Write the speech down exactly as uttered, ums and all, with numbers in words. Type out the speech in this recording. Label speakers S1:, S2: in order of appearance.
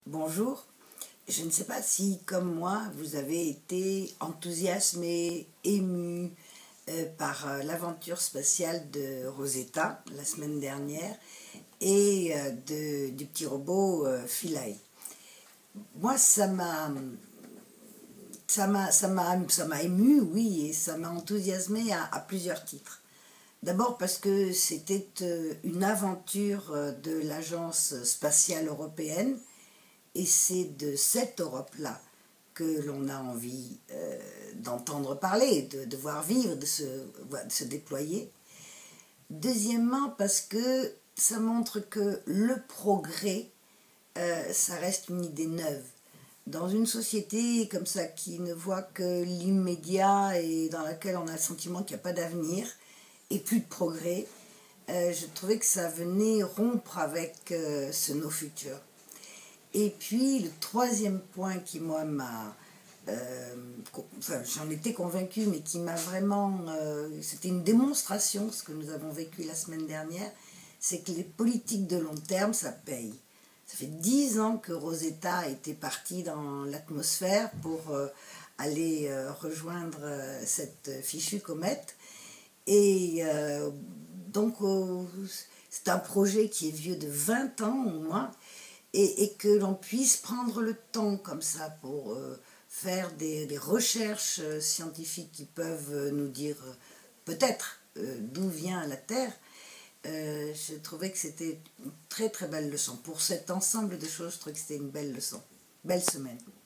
S1: Bonjour, je ne sais pas si, comme moi, vous avez été enthousiasmé, ému euh, par euh, l'aventure spatiale de Rosetta la semaine dernière et euh, de, du petit robot euh, Philae. Moi, ça m'a ça m'a ça m'a ça m'a ému, oui, et ça m'a enthousiasmé à, à plusieurs titres. D'abord parce que c'était euh, une aventure euh, de l'Agence spatiale européenne. Et c'est de cette Europe-là que l'on a envie euh, d'entendre parler, de, de voir vivre, de se, de se déployer. Deuxièmement, parce que ça montre que le progrès, euh, ça reste une idée neuve. Dans une société comme ça qui ne voit que l'immédiat et dans laquelle on a le sentiment qu'il n'y a pas d'avenir et plus de progrès, euh, je trouvais que ça venait rompre avec euh, ce no futur. Et puis le troisième point qui moi m'a, euh, enfin j'en étais convaincue, mais qui m'a vraiment, euh, c'était une démonstration, ce que nous avons vécu la semaine dernière, c'est que les politiques de long terme, ça paye. Ça fait dix ans que Rosetta était partie dans l'atmosphère pour euh, aller euh, rejoindre euh, cette fichue comète. Et euh, donc euh, c'est un projet qui est vieux de vingt ans au moins, et, et que l'on puisse prendre le temps comme ça pour euh, faire des, des recherches euh, scientifiques qui peuvent euh, nous dire euh, peut-être euh, d'où vient la Terre, euh, je trouvais que c'était une très très belle leçon. Pour cet ensemble de choses, je trouvais que c'était une belle leçon. Belle semaine.